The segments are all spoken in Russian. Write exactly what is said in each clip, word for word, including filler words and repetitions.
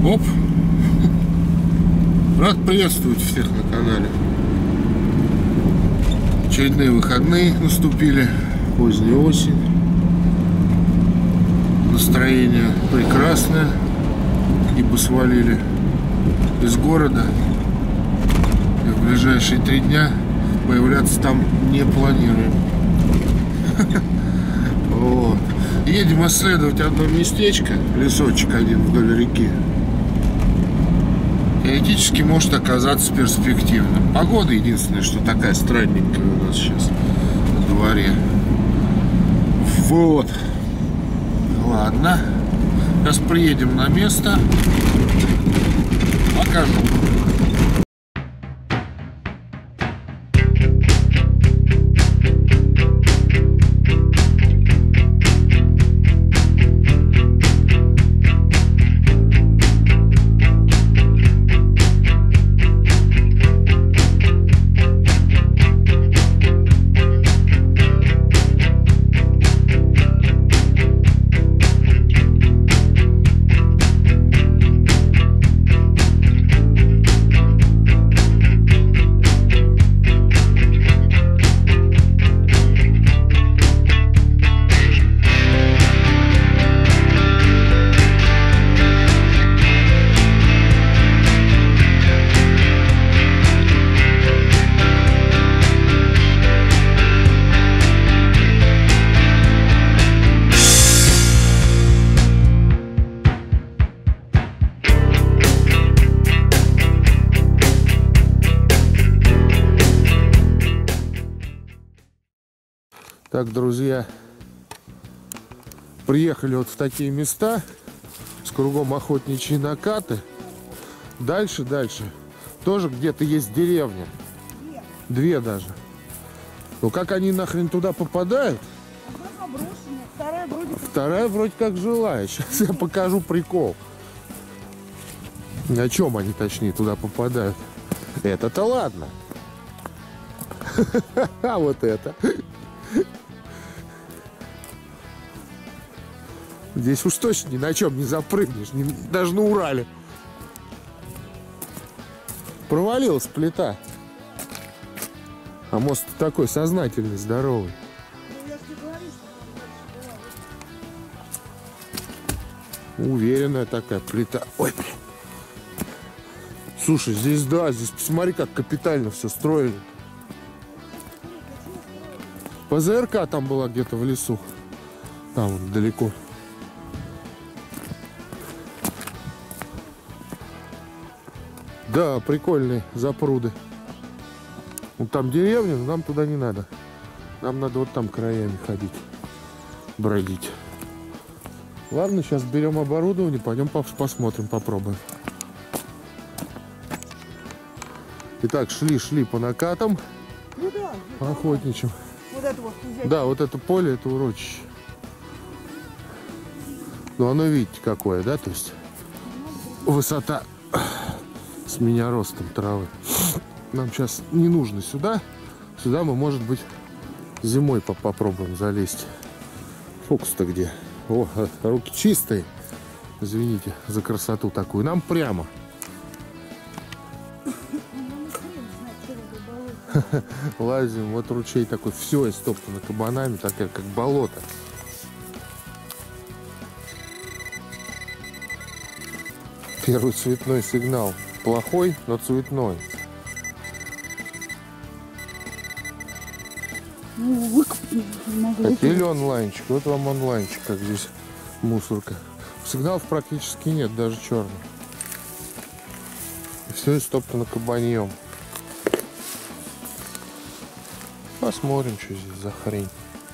Оп! Рад приветствовать всех на канале. Очередные выходные наступили, поздняя осень. Настроение прекрасное, ибо свалили из города. И в ближайшие три дня появляться там не планируем. Вот. Едем исследовать одно местечко, лесочек один вдоль реки. Теоретически может оказаться перспективным. Погода единственное, что такая странненькая у нас сейчас на дворе. Вот. Ладно. Сейчас приедем на место. Покажу. Так, друзья, приехали вот в такие места, с кругом охотничьи накаты. Дальше, дальше, тоже где-то есть деревня. Две даже. Ну как они нахрен туда попадают? Вторая вроде как... Вторая вроде как жилая. Сейчас я покажу прикол. О чем они, точнее, туда попадают. Это-то ладно. А вот это. Здесь уж точно ни на чем не запрыгнешь, ни, даже на Урале. Провалилась плита. А мост такой сознательный, здоровый. Уверенная такая плита. Ой, блин. Слушай, здесь, да, здесь посмотри, как капитально все строили. ПЗРК там была где-то в лесу. Там вот далеко. Да, прикольные запруды. Вот там деревня, но нам туда не надо. Нам надо вот там краями ходить, бродить. Ладно, сейчас берем оборудование, пойдем посмотрим, попробуем. Итак, шли-шли по накатам. Ну да, охотничьим. Вот это вот взять. Да, вот это поле, это урочище. Ну оно, видите, какое, да? То есть высота с меня ростом травы. Нам сейчас не нужно сюда. Сюда мы, может быть, зимой попробуем залезть. Фокус-то где? О, руки чистые. Извините за красоту такую. Нам прямо. Лазим. Вот ручей такой. Все истоптано кабанами. Такая, как болото. Первый цветной сигнал. Плохой, но цветной. Ну, хотели онлайнчик? Вот вам онлайнчик, как здесь мусорка. Сигналов практически нет, даже черный. И все истоптано кабаньем. Посмотрим, что здесь за хрень.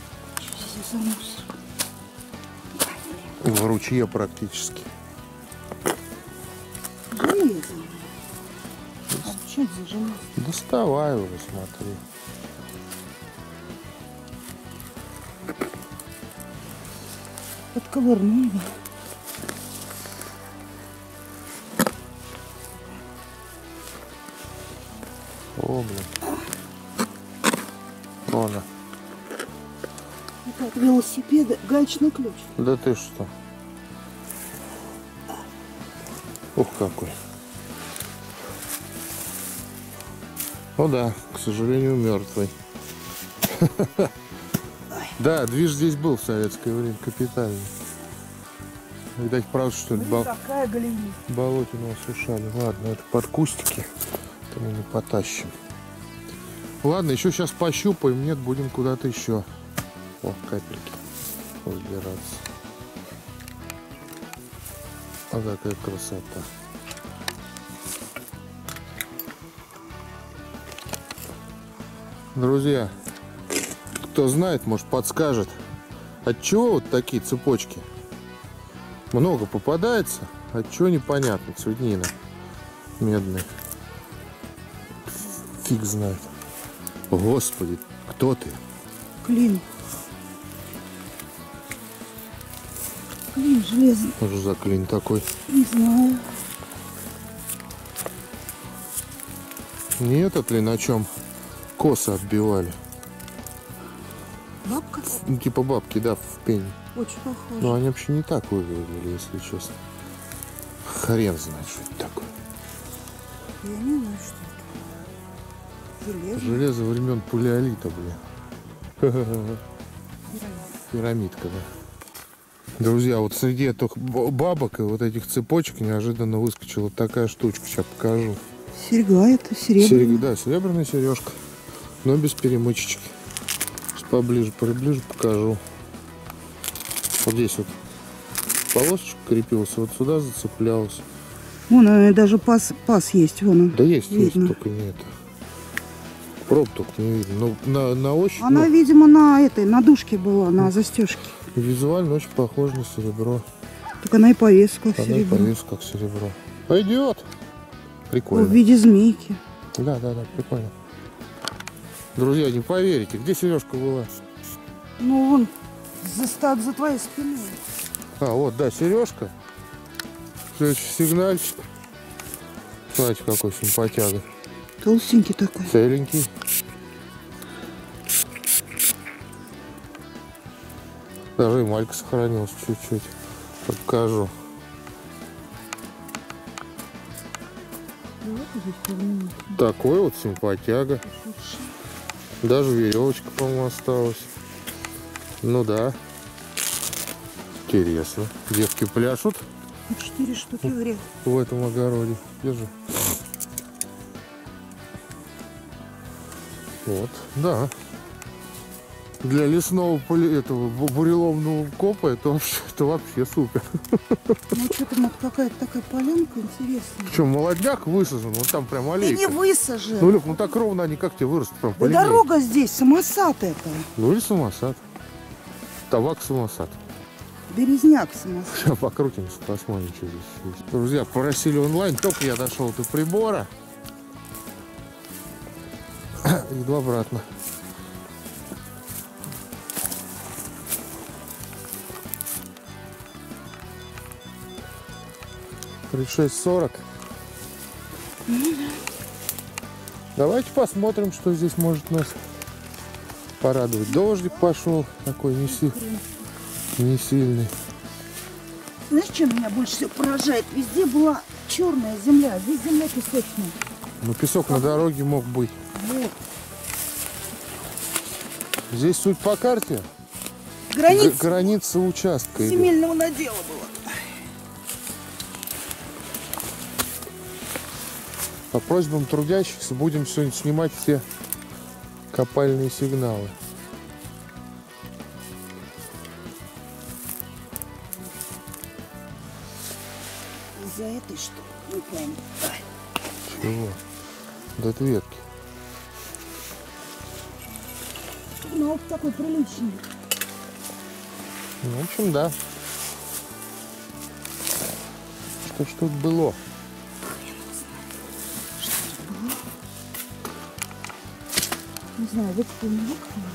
В ручье практически. Доставай уже, смотри. Подковырнули. О, блин. Тоже. Это от велосипеда гаечный ключ. Да ты что? Ух, какой. Ну да, к сожалению, мертвый. Да, движ здесь был в советское время капитальный. Видать, правда, что ли, бол... болотину осушали. Ладно, это под кустики. Это мы не потащим. Ладно, еще сейчас пощупаем. Нет, будем куда-то еще. О, капельки. Разбираться. А какая красота. Друзья, кто знает, может подскажет, от чего вот такие цепочки? Много попадается, от чего непонятно, цветнина медная. Фиг знает. Господи, кто ты? Клин. Клин железный. Что же за клин такой? Не знаю. Не этот ли, на чем косы отбивали? Бабка? Ну, типа бабки, да, в пене. Очень похоже. Но они вообще не так выглядели, если честно. Хрен знает, что это такое. Я не знаю, что это. Железо. Железо времен палеолита, блин. Пирамидка, да. Друзья, вот среди этих бабок и вот этих цепочек неожиданно выскочила такая штучка. Сейчас покажу. Серьга это серебряная. Серег... Да, серебряная сережка, но без перемычечки. Сейчас поближе, приближе покажу. Вот здесь вот полосочка крепилась, вот сюда зацеплялась. Вон она, даже паз, паз есть, вон он. Да есть, видно. есть, только не это. Проб только не видно. Но на, на ощупь, Она, ну, видимо, на этой, на душке была, на застежке. визуально очень похоже на серебро. Так она и повесит, как Она серебро. повесит, как серебро. Пойдет. В Прикольно. виде змейки. Да, да, да, прикольно. Друзья, не поверите, где сережка была? Ну, вон, за, ста- за твоей спиной. А, вот, да, сережка. Следующий сигнальчик. Смотрите, какой симпатяга. Толстенький такой. Целенький. Даже и малька сохранилась чуть-чуть. Покажу. Такой вот симпатяга. Даже веревочка, по-моему, осталась. Ну да. Интересно. Девки пляшут Четыре штуки в грех. в этом огороде. Держи. Вот, да. Для лесного поли... этого бу- буреломного копа это вообще, это вообще супер. Ну, что там вот какая-то такая полянка интересная. Причем молодняк высажен, вот там прям Ты аллейка. не высажен. Ну, Люк, ну так ровно они как тебе вырастут прям по Да линии. дорога здесь, самосад это. Ну или самосад. Табак самосад. Березняк самосад. Сейчас покрутимся, посмотрим, что здесь есть. Друзья, просили онлайн, только я дошел до прибора. Иду обратно. тридцать шесть сорок. Давайте посмотрим, что здесь может нас порадовать. Дождик пошел, такой не, си... не сильный. Знаешь, что меня больше всего поражает? Везде была черная земля, здесь земля песочная. Ну, песок на дороге мог быть. Вот. Здесь суть по карте. Граница Г- граница участка идет. земельного надела была. По просьбам трудящихся будем сегодня снимать все копальные сигналы. Из-за этой что? Не пойму. Чего? Да это ветки. Ну, вот такой приличный. Ну, в общем, да. Что ж тут было? Не знаю, выкопал, не выкопал.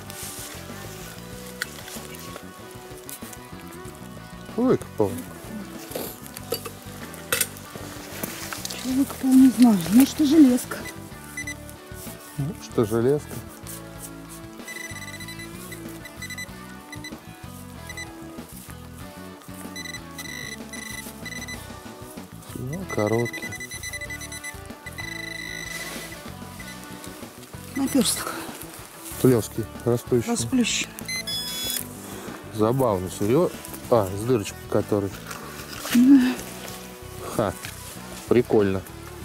Выкопал. Что выкопал, не знаю. Может, и железка. Ну, что железка. Ну, короткий. Наперсток. Плеский, расплющенный. Расплющен. Забавно, серьезно. А, с дырочкой которой. Да. Ха, прикольно.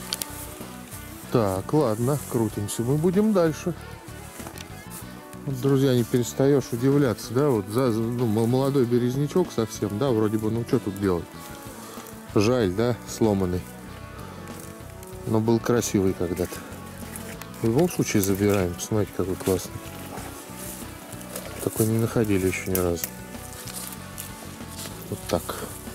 Так, ладно, крутимся. Мы будем дальше. Вот, друзья, не перестаешь удивляться, да, вот за, ну, молодой березнячок совсем, да, вроде бы, ну что тут делать? Жаль, да, сломанный. Но был красивый когда-то. В любом случае забираем. Посмотрите, какой классный. Такой не находили еще ни разу. Вот так.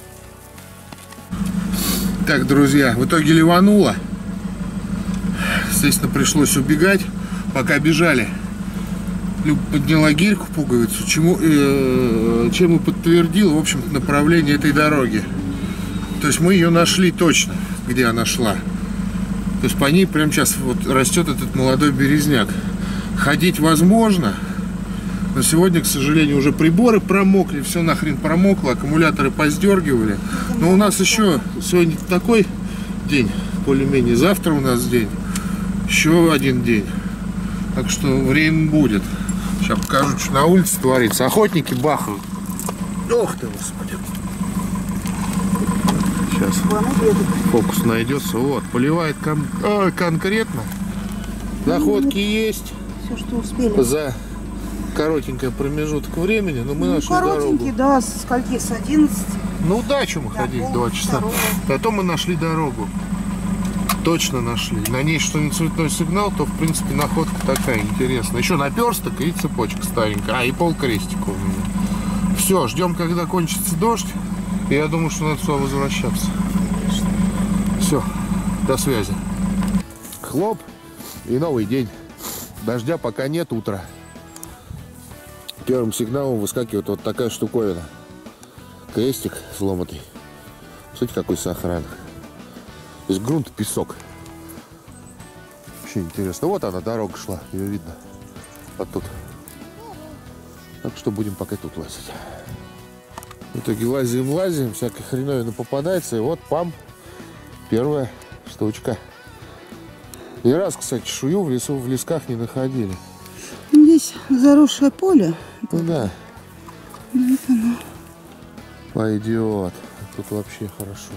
Так, друзья, в итоге ливануло. Естественно, пришлось убегать. Пока бежали, Люб подняла гирьку, пуговицу, чему, э, чем и подтвердил, в общем-то, направление этой дороги. То есть мы ее нашли точно, где она шла. То есть по ней прямо сейчас вот растет этот молодой березняк. Ходить возможно, но сегодня, к сожалению, уже приборы промокли, все нахрен промокло, аккумуляторы поздергивали. Но у нас еще сегодня такой день, более-менее. Завтра у нас день, еще один день. Так что время будет. Сейчас покажу, что на улице творится. Охотники бахают. Ох ты, господи. Сейчас фокус найдется. Вот, поливает кон а, конкретно. Находки ну, есть. Все, что успели. За коротенький промежуток времени. Но мы ну, нашли коротенький, дорогу. Да, с скольки? С одиннадцати. На удачу мы да, ходили два часа. Потом мы нашли дорогу. Точно нашли. На ней что не цветной сигнал, то в принципе находка такая интересная. Еще наперсток и цепочка старенькая. А, и полкрестика у меня. Все, ждем, когда кончится дождь. И я думаю, что надо сюда возвращаться. Все, до связи. Хлоп, и новый день. Дождя пока нет, утро. Первым сигналом выскакивает вот такая штуковина. Крестик сломатый. Смотрите, какой сохран. Здесь грунт, песок. Вообще интересно. Вот она, дорога шла, ее видно. Вот тут. Так что будем пока тут лазить. В итоге лазим, лазим, всякой хреновина попадается. И вот, пам, первая штучка. И раз, кстати, чешую в лесу, в лесках не находили. Здесь заросшее поле. Ну да. Ну, это оно. Пойдет. Тут вообще хорошо.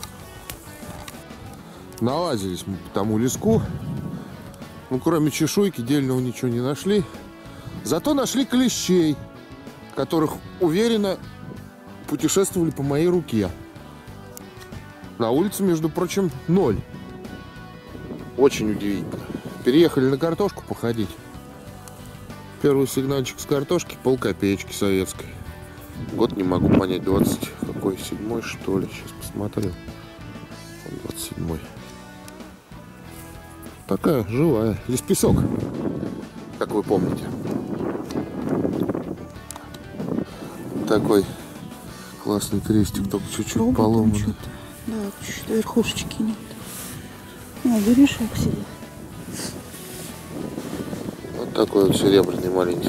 Налазились мы по тому леску. Ну, кроме чешуйки, дельного ничего не нашли. Зато нашли клещей, которых, уверенно, путешествовали по моей руке. На улице, между прочим, ноль. Очень удивительно. Переехали на картошку походить. Первый сигнальчик с картошки полкопеечки советской. Год не могу понять, двадцать какой, седьмой что ли. Сейчас посмотрю. двадцать седьмой. Такая живая. Здесь песок, как вы помните. Такой классный крестик, только чуть-чуть поломанный. Да, чуть-чуть верхушечки нет. А, берешок себе. Вот такой вот серебряный маленький.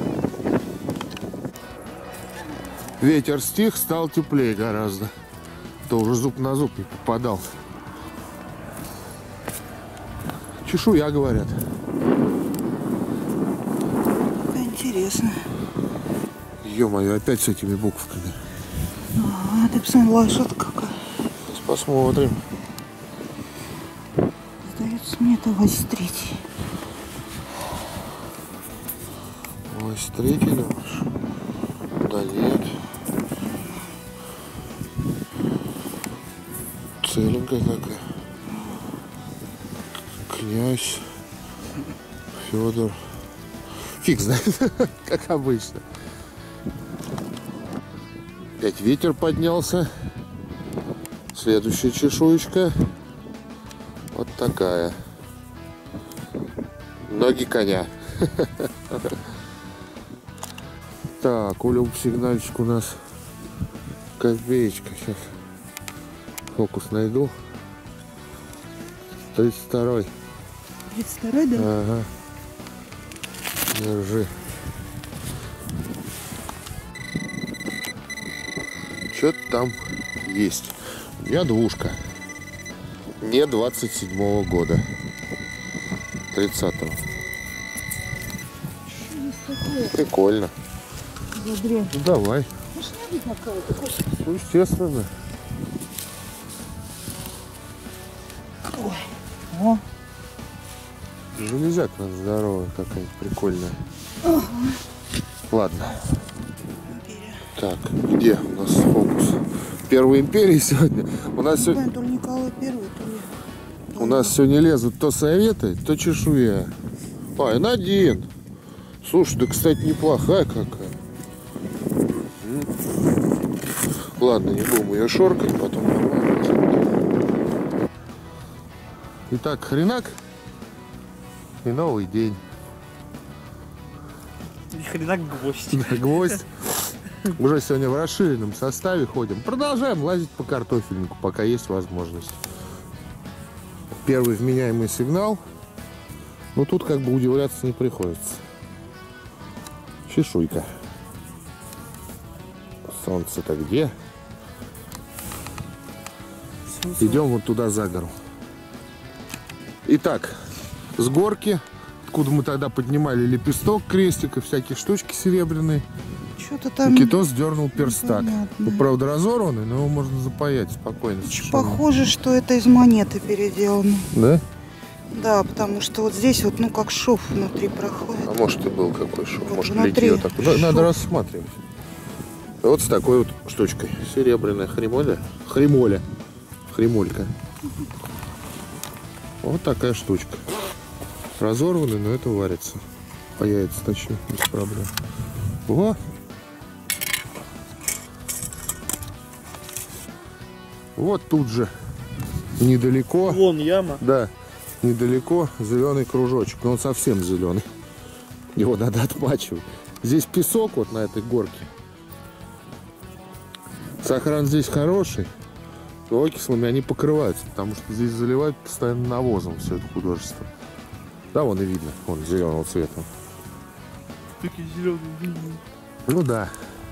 Ветер стих, стал теплее гораздо. То уже зуб на зуб не попадал. Чешуя, говорят. Интересно. Ё-моё, опять с этими буквами. А, ты посмотри, лошадка какая. Сейчас посмотрим. Сдается мне это восемь третий. восемь третий, думаешь? Да нет. Целенькая такая. Князь Федор. Фиг знает, как обычно. Опять ветер поднялся. Следующая чешуечка. Вот такая. Ноги коня. Так, улюб сигнальчик у нас копеечка. Сейчас фокус найду. тридцать второй. тридцать второй, да? Ага. Держи. Что-то там есть. У меня двушка. Не двадцать седьмого года. тридцатого. Прикольно. Ну давай. Ну, естественно. Ой. О. Железяк надо здоровая какая-нибудь прикольная. Ага. Ладно. Так, где у нас фокус? Первой империи сегодня. У нас сегодня... То ли Николай Первый, то ли... У нас сегодня лезут то советы, то чешуя. Ай, на один. Слушай, да, кстати, неплохая какая. Ладно, не будем ее шоркать, потом. Итак, хренак. И новый день. И хренак гвоздь. Гвоздь. Уже сегодня в расширенном составе ходим. Продолжаем лазить по картофельнику, пока есть возможность. Первый вменяемый сигнал. Но тут как бы удивляться не приходится. Чешуйка. Солнце-то где? Идем вот туда за гору. Итак, с горки, откуда мы тогда поднимали лепесток, крестик и всякие штучки серебряные, Что-то там... Никитос дернул перстак. Непонятно. Ну, правда, разорванный, но его можно запаять спокойно. Похоже, что это из монеты переделано. Да? Да, потому что вот здесь вот, ну, как шов внутри проходит. А может и был какой шов. Вот Может, внутри литье такое. шов. Надо рассматривать. Вот с такой вот штучкой. Серебряная хремоля. Хремоля. Хремолька. Вот такая штучка. Разорванный, но это варится. Появится точнее, без проблем. Во! Вот тут же, недалеко. Вон яма. Да, недалеко зеленый кружочек. Но он совсем зеленый. Его надо отмачивать. Здесь песок вот на этой горке. Сохран здесь хороший. Но окислами они покрываются, потому что здесь заливают постоянно навозом все это художество. Да, вон и видно, вон зеленого цвета. Такие зеленые. Ну да.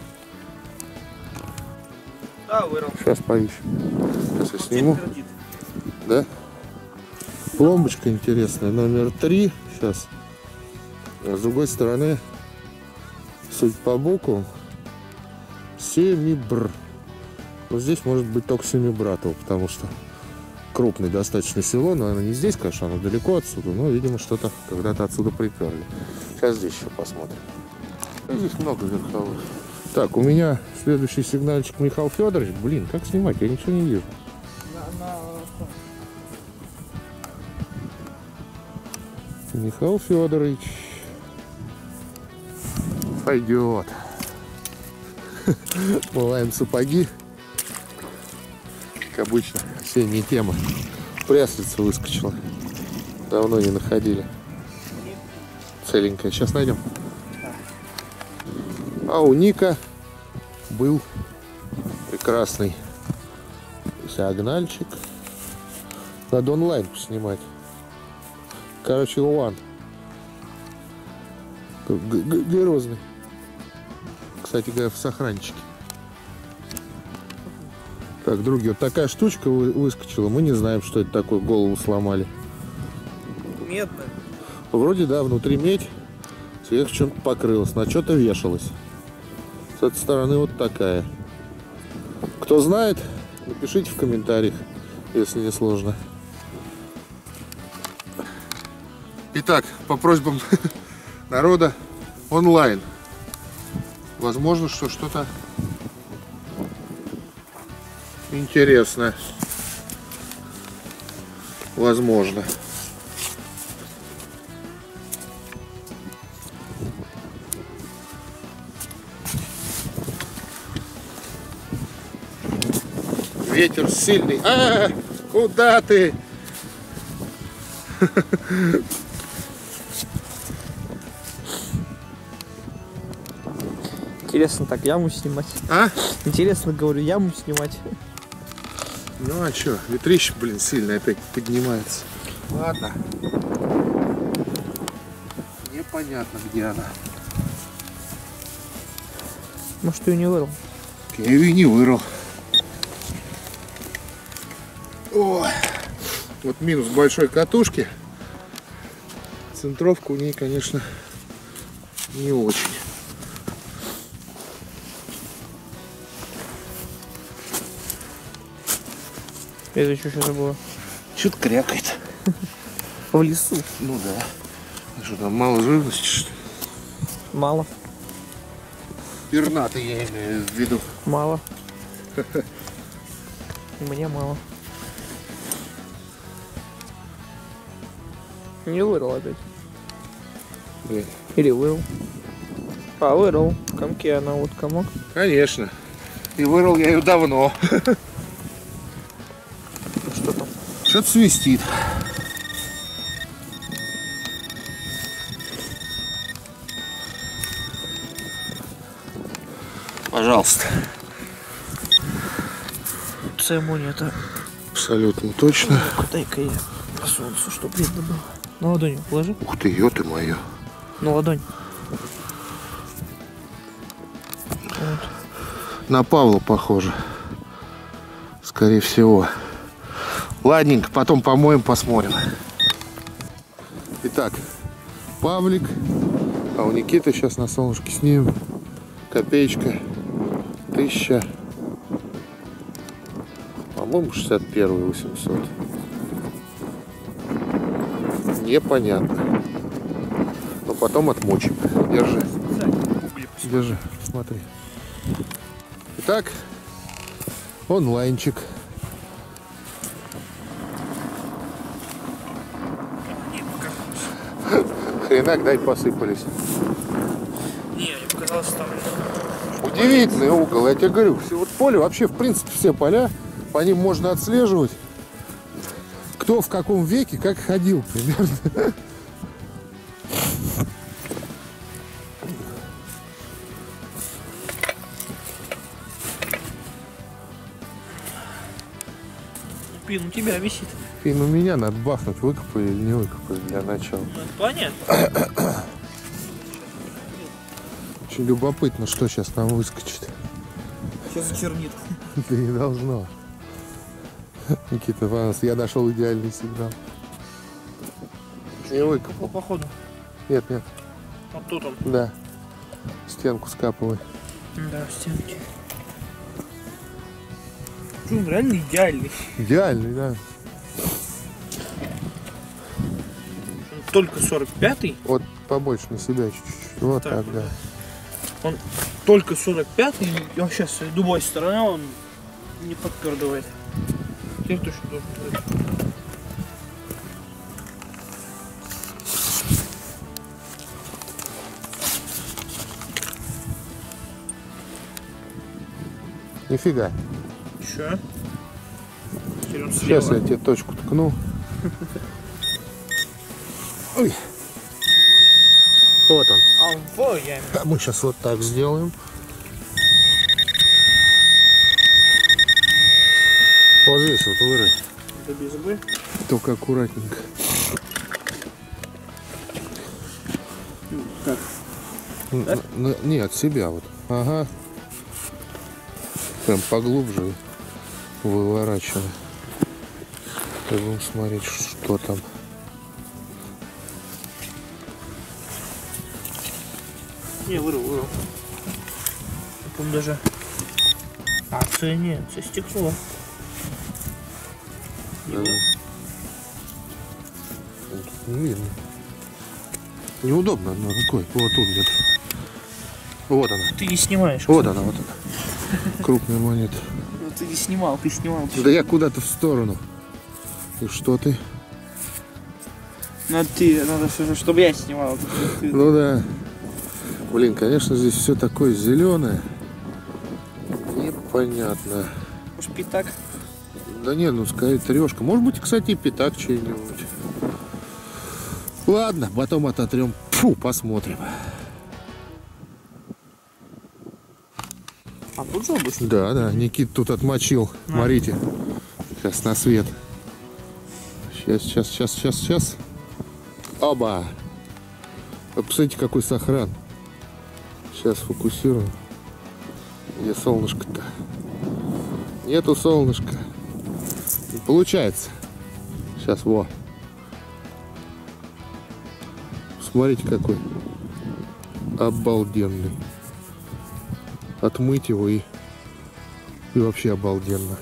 А, вырвал. Сейчас поищем. Сейчас я сниму. Да? Пломбочка интересная, номер три. Сейчас. А с другой стороны, судя по буквам, семибр. Но здесь может быть только семибратово, потому что крупное достаточно село, но оно не здесь, конечно, оно далеко отсюда, но, видимо, что-то когда-то отсюда приперли. Сейчас здесь еще посмотрим. Здесь много верховых. Так, у меня следующий сигнальчик Михаил Федорович. Блин, как снимать? Я ничего не вижу. Михаил Федорович. Пойдет. Мываем сапоги. Как обычно, осенняя тема. Пряслица выскочила. Давно не находили. Целенькая. Сейчас найдем. А у Ника был прекрасный сигнальчик. Надо онлайн поснимать. Короче, Уан. Грозный. Кстати говоря, в сохранчике. Так, другие, вот такая штучка выскочила. Мы не знаем, что это такое. Голову сломали. Медная. Вроде, да, внутри медь. Сверху чем-то покрылась. На что-то вешалась. С этой стороны вот такая. Кто знает, напишите в комментариях, если не сложно. Итак, по просьбам народа, онлайн. Возможно, что что-то интересное. Возможно. Ветер сильный. А, куда ты? Интересно так яму снимать. А? Интересно, говорю, яму снимать. Ну а что, ветрище, блин, сильно опять поднимается. Ладно. Непонятно, где она. Может, ты ее не вырвал? Я ее и не вырвал. Ой. Вот минус большой катушки. Центровка у ней, конечно, не очень. Это что сейчас было? Что-то крякает. В лесу. Ну да. А что там, мало живности, что ли? Мало. Пернатый я имею в виду. Мало. Мне мало. Не вырвал опять. Блин. Или вырвал. А, вырвал. В комке она вот комок. Конечно. И вырвал я ее давно. Что там? Что-то свистит. Пожалуйста. Це монета. Абсолютно точно. Дай-ка я по солнцу, чтобы видно было. На ладонь положи. Ух ты, ё ты моё. На ладонь. Вот. На Павла похоже. Скорее всего. Ладненько, потом помоем, посмотрим. Итак, Павлик. А у Никиты сейчас на солнышке снимем. Копеечка. Тысяча. По-моему, шестьдесят первый восемьсот. Непонятно. Но потом отмочим. Держи. Держи, смотри. Итак, онлайнчик. Хренак, дай посыпались. Не, мне показалось там. Удивительный угол, я тебе говорю. Все, вот поле, вообще, в принципе, все поля, по ним можно отслеживать, кто в каком веке как ходил примерно. Пин у тебя висит. Пин у меня надо бахнуть, выкопали или не выкопали для начала. Ну, это понятно. Очень любопытно, что сейчас нам выскочит. Сейчас зачернит. Да не должно. Никита Иванович, я нашел идеальный сигнал. Не выкопал. По походу. Нет, нет. Вот тут он. Да. Стенку скапывай. Да, в стенке. Что, он реально идеальный. Идеальный, да. Он только сорок пятый. Вот побольше на себя чуть-чуть. Вот так, Так, да. Он только сорок пятый. И вообще с любой стороны он не подпердывает. Теперь точно должен быть. Нифига. Че? Теперь он Сейчас слева. я тебе точку ткну. Ой. Вот он. А во, я имею. А мы сейчас вот так сделаем. Вот здесь вот вырой. Это без бы. Только аккуратненько. Как? Н- н- Не, от себя вот. Ага. Прям поглубже выворачиваем. И будем смотреть, что там. Не, вырвал, вырвал. Там даже... А, це не, це стекло. Да. Вот тут не видно. Неудобно одной рукой. Вот тут где-то. Вот она. Ты не снимаешь. Вот она, вот она. Крупная монета. Ну, ты не снимал, ты снимал. Да я куда-то в сторону. И что ты? Надо ты, надо, чтобы я снимал. Ты- Ну да. Блин, конечно, здесь все такое зеленое. Непонятно. Может, пятак? Да не, ну скорее трешка. Может быть, кстати, и пятак чей-нибудь. Ладно, потом ототрем. Фу, посмотрим. А тут же обычно? Да, да, Никит тут отмочил. А. Смотрите. Сейчас на свет. Сейчас, сейчас, сейчас, сейчас, сейчас. Оба. Вы посмотрите, какой сохран. Сейчас фокусируем. Где солнышко-то? Нету солнышка. Не получается. Сейчас, во. Смотрите, какой обалденный. Отмыть его и, и вообще обалденно.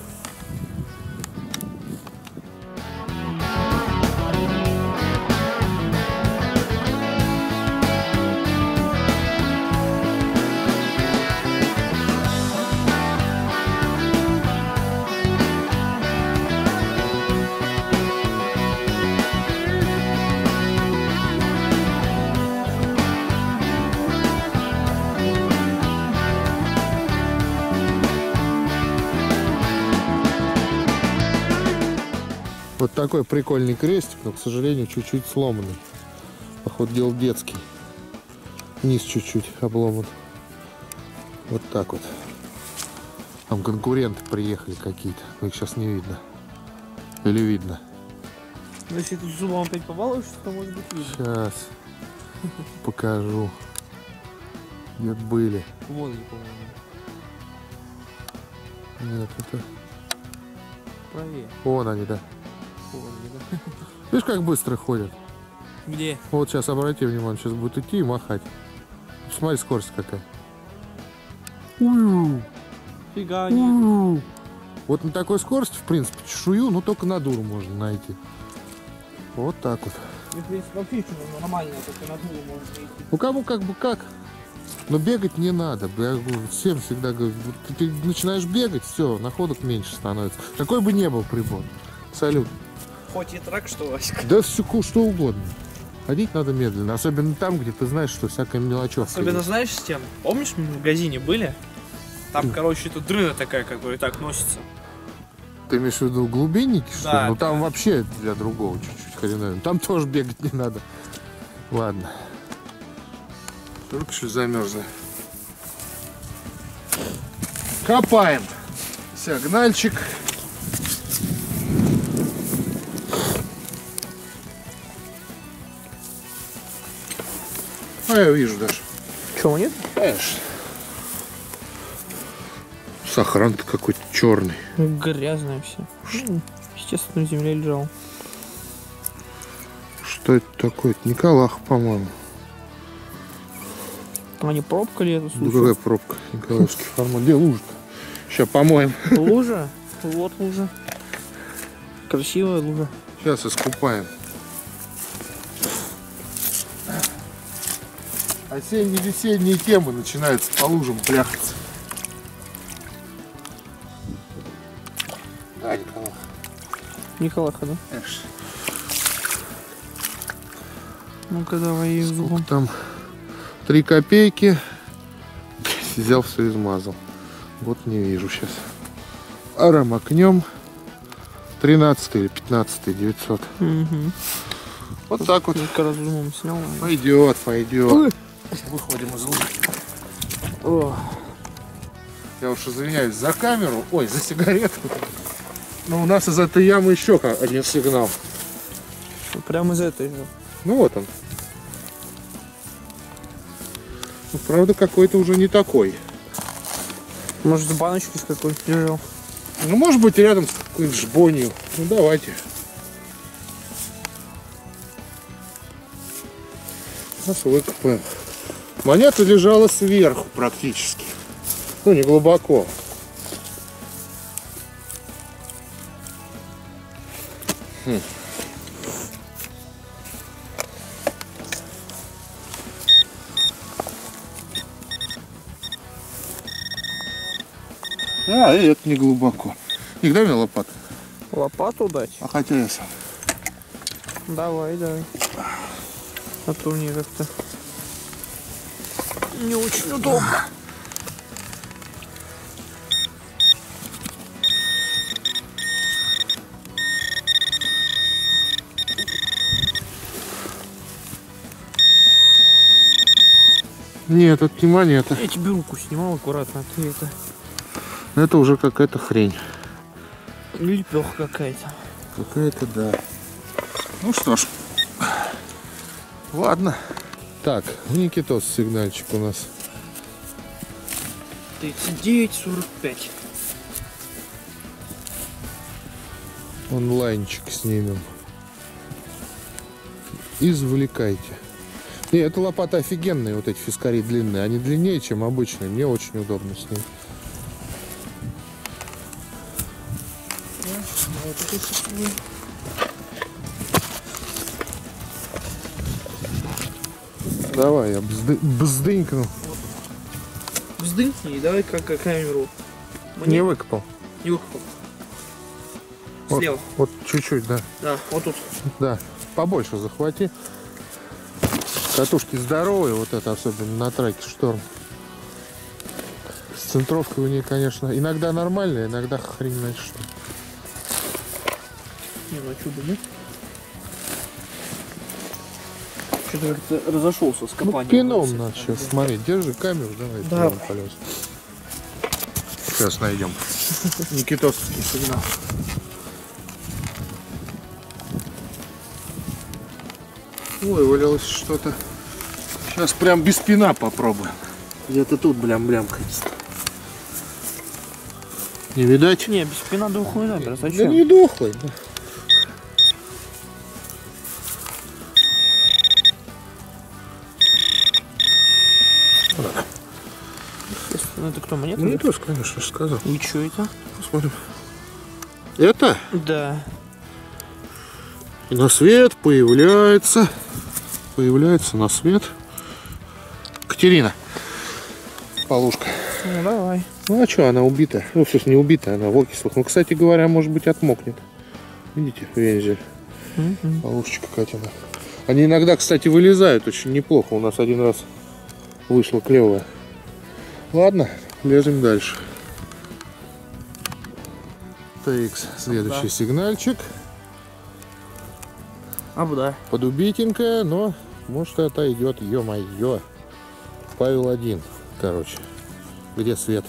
Вот такой прикольный крестик, но, к сожалению, чуть-чуть сломанный. Походу, дел детский. Низ чуть-чуть обломан. Вот так вот. Там конкуренты приехали какие-то. Но их сейчас не видно. Или видно? Ну, если ты зубом опять побалуешься, то может быть видно. Сейчас покажу. Где были. Вон они, по-моему. Нет, это... Правее. Вон они, да. Вон они, да. Видишь, как быстро ходят? Где? Вот сейчас обрати внимание, сейчас будет идти и махать. Смотри, скорость какая. Фига они. Вот на такой скорости, в принципе, чешую, ну только на дуру можно найти. Вот так вот. Ну, в принципе, вообще что-то нормальное, только на дуру можно найти. Ну кому как бы как. Но бегать не надо. Я всем всегда говорю, ты, ты начинаешь бегать, все, находок меньше становится. Какой бы ни был прибор. Салют. Хоть и трак, что, Васька? Да все, что угодно. Ходить надо медленно. Особенно там, где ты знаешь, что всякая мелочевка. Особенно есть. знаешь с тем? Помнишь, мы в магазине были? Там, короче, это дрына такая, которая так носится. Ты имеешь в виду глубинники, что ли? Да, Ну да. там вообще для другого чуть-чуть хреновин. Там тоже бегать не надо. Ладно. Только что замерзли. Копаем. Сигнальчик. А я вижу даже. Чего, нет? Конечно. Сохран-то какой-то черный. Грязное все. Ну, естественно, на земле лежал. Что это такое? Это Николах, по-моему. А не пробка ли это, Ну слушай? какая пробка? Николаевский формат. Где лужа-то? Сейчас помоем. Лужа? Вот лужа. Красивая лужа. Сейчас искупаем. Осенне-весенние темы начинаются по лужам пляхаться. Да, Николах. Николаха, да? Конечно. Ну-ка, давай их Сколько зубом. там? Три копейки. Взял, все измазал. Вот не вижу сейчас. А макнем. тринадцатый или пятнадцатый девятьсот. Угу. Вот так вот. Несколько раз зубом снял. Пойдет, пойдет. Выходим из лужи. О, Я уж извиняюсь за камеру. Ой, за сигарету. Но у нас из этой ямы еще один сигнал. прямо из этой же. Ну вот он. Ну, правда, какой-то уже не такой. Может, с баночки с какой-то лежал. Ну, может быть, рядом с какой-то жбонью. Ну, давайте. Сейчас выкопаем. Монета лежала сверху практически. Ну, не глубоко. Хм. А, и это не глубоко. Ник, дай мне лопату. Лопату дать? А хотя я сам. Давай, давай. А то мне как-то не очень удобно. Нет, это не монета. Я тебе руку снимал аккуратно, а ты это... Это уже какая-то хрень. Лепеха какая-то. Какая-то, да. Ну что ж. Ладно. Так, Никитос сигнальчик у нас. тридцать девять сорок пять. Онлайнчик снимем. извлекайте. Не, эта лопата офигенная, вот эти фискари длинные. Они длиннее, чем обычные. Мне очень удобно с ней. Давай, я бзды... бздынькну. Вздынькни, давай как камеру. Не выкопал. Не выкопал. Вот, Слева. вот чуть-чуть, да. Да, вот тут. Да, побольше захвати. Катушки здоровые, вот это особенно на траке Шторм. С центровкой у нее, конечно, иногда нормальная, иногда хрень знает что. Не, ну а чудо, нет? Что-то как-то разошелся с копанием. Ну, пином надо сейчас смотреть. Держи камеру, давай. Да. Полез. Сейчас найдем. Никитосовский сигнал. Ой, валялось что-то. Сейчас прям без пина попробуем. Где-то тут блям-блямкается. Не видать? Не, без спина духлый номер, Да зачем? не дохлый. Да. Естественно, это кто, монета? Монитор, конечно, же сказал. И что это? Посмотрим. Это Да. и на свет появляется. Появляется на свет. Катерина. Полушка. Ну давай. Ну а что, она убита? Ну, все не убита, она в окислах. Ну, кстати говоря, может быть, отмокнет. Видите, вензель. М-м. Полушечка Катина. Они иногда, кстати, вылезают очень неплохо. У нас один раз вышло клевое. Ладно, лезем дальше. тэ икс, следующий Да. сигнальчик. А, да. Подубитенькая, но может и отойдет. Ё-моё. Павел один, короче. Где свет?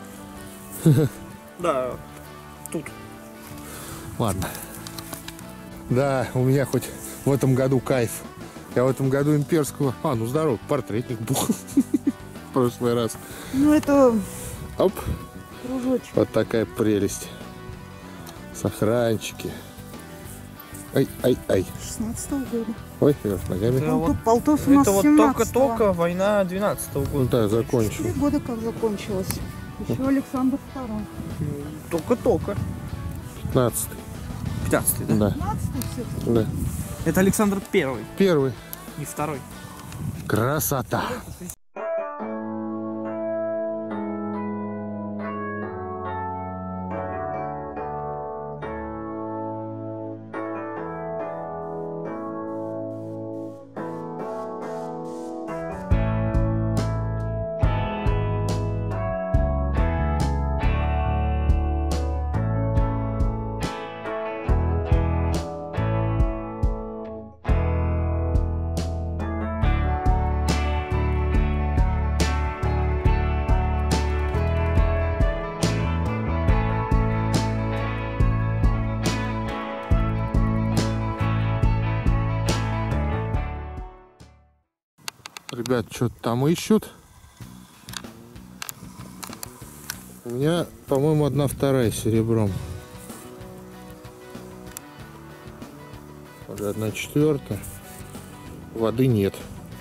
Да. Тут. Ладно. Да, у меня хоть в этом году кайф. Я в этом году имперского... А, ну здорово, портретник был. В прошлый раз. Ну это Оп. кружочек. Вот такая прелесть. Сохранчики. Ай, ай, ай. шестнадцатого года. Ой, вверх ногами. Да, Полтос- вот Полтос у нас Это вот семнадцатого. только-только война двенадцатого Ну года. да, закончил. Три года как закончилась. Еще Александр второй. Ну, Только-только. пятнадцатый. пятнадцатый, да? Да, пятнадцатый все-таки. да. Это Александр Первый, Первый. не второй. Красота. Ребят, что-то там ищут. У меня, по-моему, одна вторая серебром. Вот одна четвертая. Воды нет.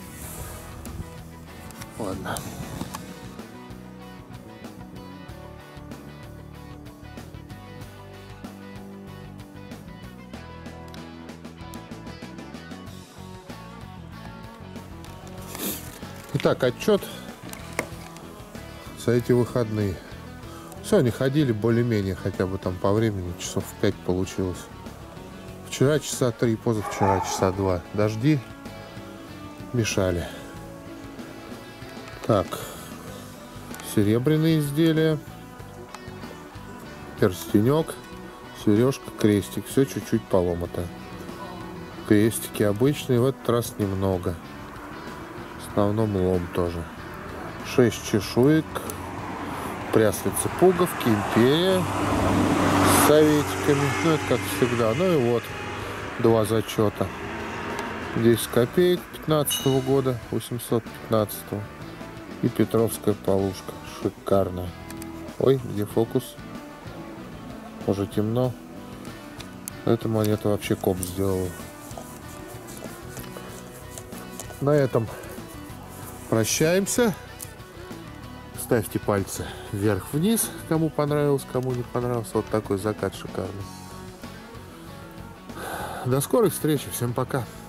Ладно. Итак, отчет за эти выходные. Все, они ходили более-менее, хотя бы там по времени, часов в пять получилось. Вчера часа три, позавчера часа два. Дожди мешали. Так, серебряные изделия, перстенек, сережка, крестик. Все чуть-чуть поломато. Крестики обычные, в этот раз немного. В основном лом тоже. шесть чешуек, пряслицы, пуговки, империя с советиками. Ну, это как всегда. Ну и вот два зачета. десять копеек пятнадцатого года, восемьсот пятнадцатого. И петровская полушка. Шикарная. Ой, где фокус? Уже темно. Эта монета вообще коп сделала. на этом прощаемся. Ставьте пальцы вверх-вниз, кому понравилось, кому не понравился. Вот такой закат шикарный. До скорых встреч. Всем пока.